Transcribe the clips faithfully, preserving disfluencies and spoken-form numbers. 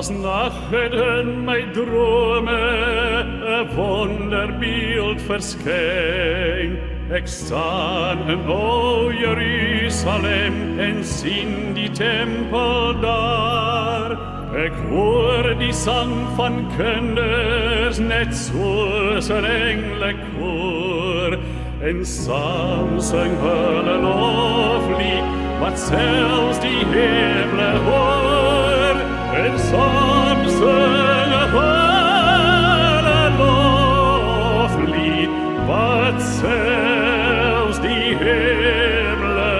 As nachten my drome 'n wonderbeeld verskyn. Ek staan in o Jerusalem en sien die tempel daar. Ek hoor die sang van kinders net soos 'n engelekoor. En saam sing hulle loflied wat selfs die hemele hoor. En saam sing hulle loflied wat selfs die hemele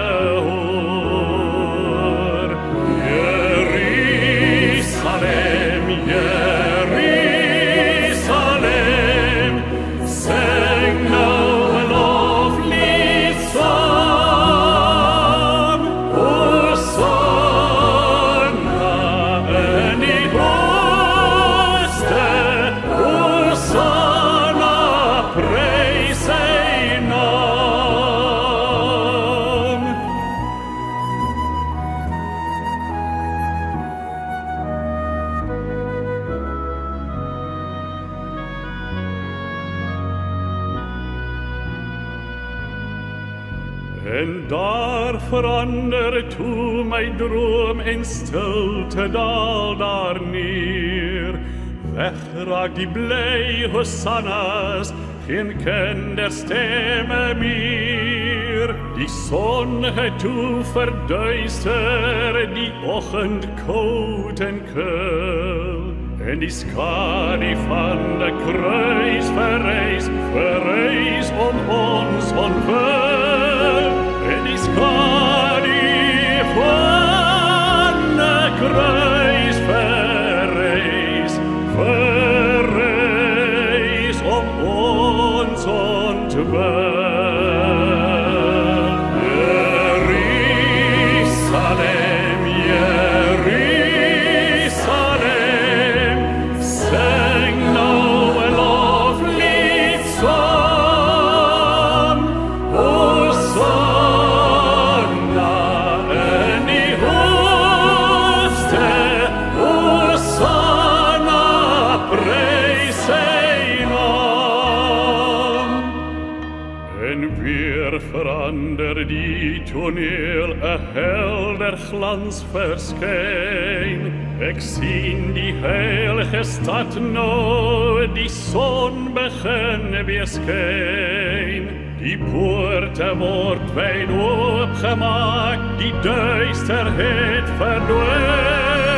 hoor. Jerusalem, Jerusalem, sing nou 'n loflied song. Hosanna in die hoogste, Hosanna, prys sy naam. En daar verander toe my droom en stilte daal daar neer. Wegraak die bly hosannas, geen kinderstemme meer. Die son het toe verduister, die oggend koud en kil. En die skadu van die kruis verreis, verreis om ons ontwil. En die skadu van die kruis verreis, verreis om ons ontwil. Jerusalem, Jerusalem, sing nou 'n loflied song. Hosanna in die hoogste, Hosanna, prys sy naam. En weer verander die toneel, 'n helder glans verskyn. Ek sien die heilige stad nou, die son begin weer skyn. Die poorte word wyd oopgemaak, die duister het verdwyn.